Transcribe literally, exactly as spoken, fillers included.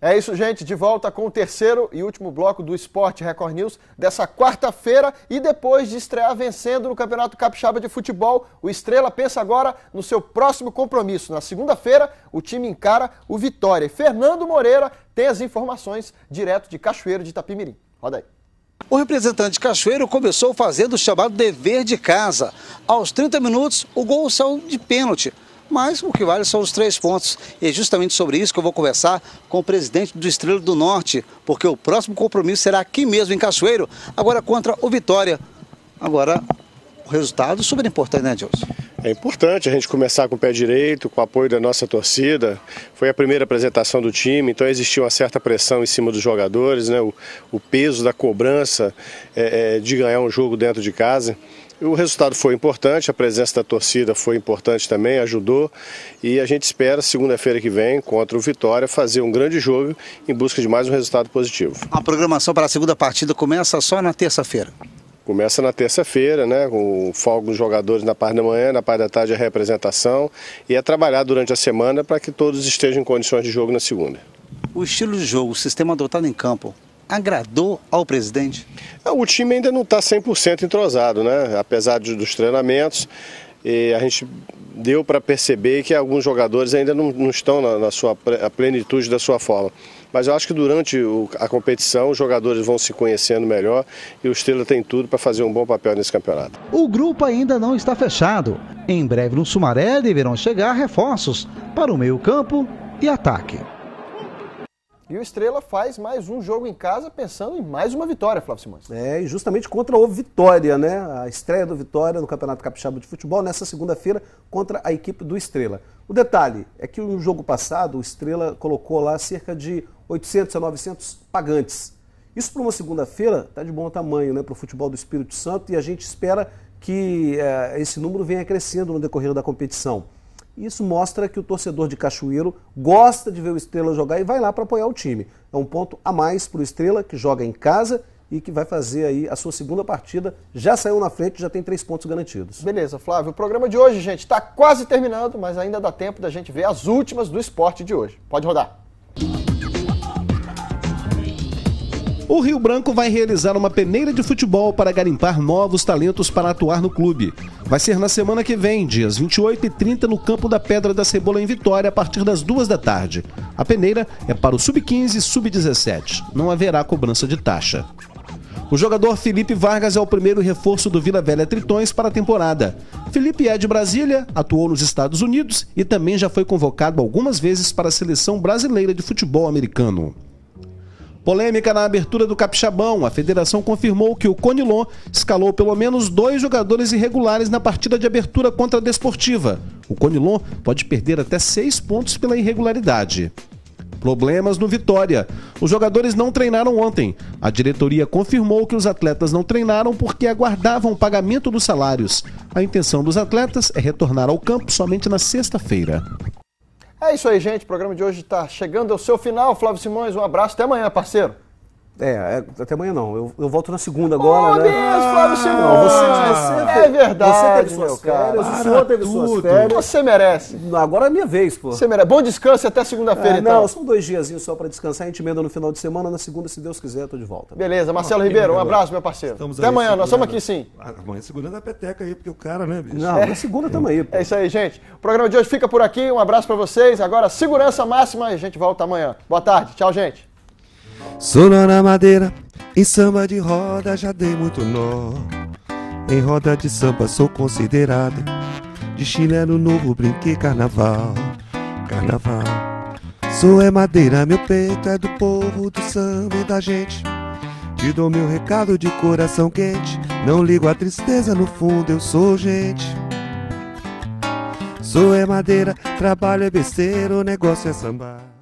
É isso, gente. De volta com o terceiro e último bloco do Esporte Record News dessa quarta-feira. E depois de estrear vencendo no Campeonato Capixaba de Futebol, o Estrela pensa agora no seu próximo compromisso. Na segunda-feira, o time encara o Vitória. E Fernando Moreira tem as informações direto de Cachoeiro de Itapimirim. Roda aí. O representante de Cachoeiro começou fazendo o chamado dever de casa. Aos trinta minutos, o gol saiu de pênalti. Mas o que vale são os três pontos. E é justamente sobre isso que eu vou conversar com o presidente do Estrela do Norte, porque o próximo compromisso será aqui mesmo em Cachoeiro, agora contra o Vitória. Agora, o resultado super importante, né, Gilson? É importante a gente começar com o pé direito, com o apoio da nossa torcida. Foi a primeira apresentação do time, então existiu uma certa pressão em cima dos jogadores, né? o, o peso da cobrança é, é, de ganhar um jogo dentro de casa. O resultado foi importante, a presença da torcida foi importante também, ajudou, e a gente espera segunda-feira que vem, contra o Vitória, fazer um grande jogo em busca de mais um resultado positivo. A programação para a segunda partida começa só na terça-feira? Começa na terça-feira, né, com folga dos jogadores na parte da manhã, na parte da tarde a representação, e é trabalhar durante a semana para que todos estejam em condições de jogo na segunda. O estilo de jogo, o sistema adotado em campo, agradou ao presidente? O time ainda não está cem por cento entrosado, né? Apesar de, dos treinamentos, e a gente deu para perceber que alguns jogadores ainda não, não estão na, na sua a plenitude da sua forma. Mas eu acho que durante o, a competição os jogadores vão se conhecendo melhor e o Estrela tem tudo para fazer um bom papel nesse campeonato. O grupo ainda não está fechado. Em breve no Sumaré deverão chegar reforços para o meio-campo e ataque. E o Estrela faz mais um jogo em casa pensando em mais uma vitória, Flávio Simões. É, e justamente contra o Vitória, né? A estreia do Vitória no Campeonato Capixaba de Futebol nessa segunda-feira contra a equipe do Estrela. O detalhe é que no jogo passado o Estrela colocou lá cerca de oitocentos a novecentos pagantes. Isso para uma segunda-feira está de bom tamanho, né, para o futebol do Espírito Santo, e a gente espera que é, esse número venha crescendo no decorrer da competição. Isso mostra que o torcedor de Cachoeiro gosta de ver o Estrela jogar e vai lá para apoiar o time. É um ponto a mais para o Estrela, que joga em casa e que vai fazer aí a sua segunda partida. Já saiu na frente, já tem três pontos garantidos. Beleza, Flávio. O programa de hoje, gente, está quase terminando, mas ainda dá tempo da gente ver as últimas do esporte de hoje. Pode rodar. O Rio Branco vai realizar uma peneira de futebol para garimpar novos talentos para atuar no clube. Vai ser na semana que vem, dias vinte e oito e trinta, no Campo da Pedra da Cebola, em Vitória, a partir das duas da tarde. A peneira é para o sub quinze e sub dezessete. Não haverá cobrança de taxa. O jogador Felipe Vargas é o primeiro reforço do Vila Velha Tritões para a temporada. Felipe é de Brasília, atuou nos Estados Unidos e também já foi convocado algumas vezes para a seleção brasileira de futebol americano. Polêmica na abertura do Capixabão. A federação confirmou que o Conilon escalou pelo menos dois jogadores irregulares na partida de abertura contra a Desportiva. O Conilon pode perder até seis pontos pela irregularidade. Problemas no Vitória. Os jogadores não treinaram ontem. A diretoria confirmou que os atletas não treinaram porque aguardavam o pagamento dos salários. A intenção dos atletas é retornar ao campo somente na sexta-feira. É isso aí, gente. O programa de hoje está chegando ao seu final. Flávio Simões, um abraço. Até amanhã, parceiro. É, é até amanhã não. Eu, eu volto na segunda agora, oh, né? Mesmo, Flávio Simões. Não, você, você, é verdade, você teve suas meu cara. férias, o senhor teve tudo. suas férias. Você merece. Agora é minha vez, pô. Você merece. Bom descanso e até segunda-feira, é, então. Não, são dois diazinhos só para descansar. A gente emenda no final de semana. Na segunda, se Deus quiser, eu tô de volta. Beleza. Marcelo ah, Ribeiro, um abraço, meu parceiro. Estamos até amanhã. Nós estamos aqui, sim. Amanhã segurando a peteca aí, porque o cara, né, bicho? Não, é. na segunda estamos aí, pô. É isso aí, gente. O programa de hoje fica por aqui. Um abraço para vocês. Agora, segurança máxima e a gente volta amanhã. Boa tarde. Tchau, gente. Sonora Madeira, em samba de roda já dei muito nó. Em roda de samba sou considerado, de chinelo novo brinquei carnaval. Carnaval. Sou é madeira, meu peito é do povo, do samba e da gente. Te dou meu recado de coração quente, não ligo a tristeza, no fundo eu sou gente. Sou é madeira, trabalho é besteira, o negócio é sambar.